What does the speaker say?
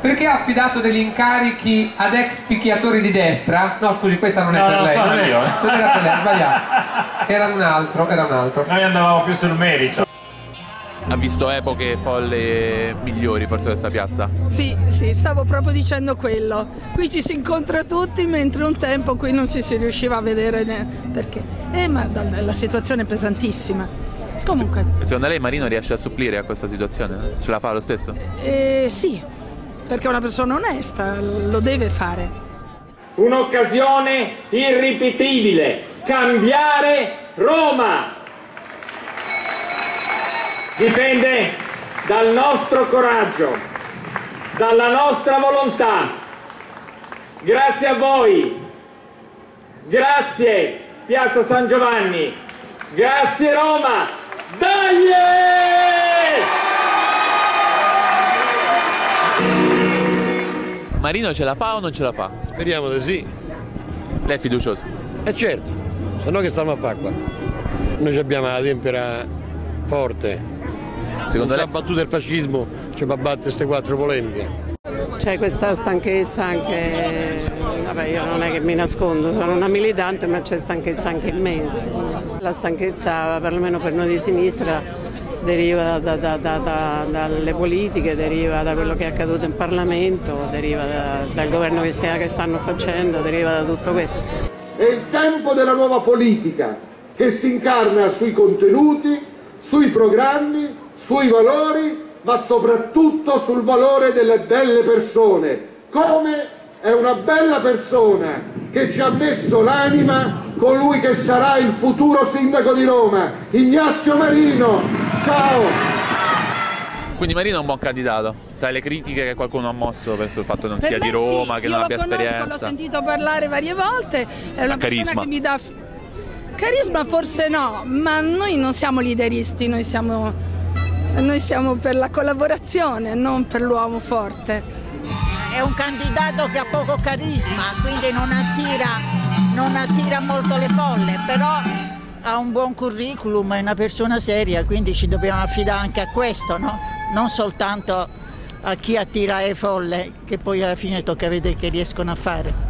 perché ha affidato degli incarichi ad ex picchiatori di destra? No, scusi, questa non è per lei. Non era per lei, sbagliato. Era un altro. Noi andavamo più sul merito. Ha visto epoche folle migliori forse questa piazza? Sì, stavo proprio dicendo quello. Qui ci si incontra tutti, mentre un tempo qui non ci si riusciva a vedere perché. Ma la situazione è pesantissima. Comunque. Secondo lei Marino riesce a supplire a questa situazione? Ce la fa lo stesso? Sì, perché è una persona onesta, lo deve fare. Un'occasione irripetibile, cambiare Roma! Dipende dal nostro coraggio, dalla nostra volontà. Grazie a voi, grazie Piazza San Giovanni, grazie Roma, dai! Marino ce la fa o non ce la fa? Speriamo di sì. Lei è fiducioso? Certo, se no che stiamo a fare qua? Noi abbiamo la tempera forte. Secondo lei ha battuto il fascismo, ci va a battere queste 4 polemiche. C'è questa stanchezza anche, vabbè, io non è che mi nascondo, sono una militante, ma c'è stanchezza anche immensa. La stanchezza, perlomeno per noi di sinistra, deriva dalle politiche, deriva da quello che è accaduto in Parlamento, deriva dal governo che stanno facendo, deriva da tutto questo. È il tempo della nuova politica che si incarna sui contenuti, sui programmi, sui valori, ma soprattutto sul valore delle belle persone. Come è una bella persona che ci ha messo l'anima colui che sarà il futuro sindaco di Roma, Ignazio Marino. Ciao! Quindi Marino è un buon candidato, tra le critiche che qualcuno ha mosso verso il fatto che non sia di Roma, sì, che non abbia esperienza. L'ho sentito parlare varie volte, è una persona che mi dà... Carisma forse no, ma noi non siamo lideristi, noi siamo per la collaborazione, non per l'uomo forte. È un candidato che ha poco carisma, quindi non attira molto le folle, però ha un buon curriculum, è una persona seria, quindi ci dobbiamo affidare anche a questo, no? Non soltanto a chi attira le folle, che poi alla fine tocca vedere che riescono a fare.